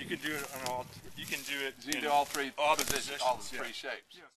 can do it on all. You can do it. You can do all three all the positions, positions, all the yeah. three shapes. Yes.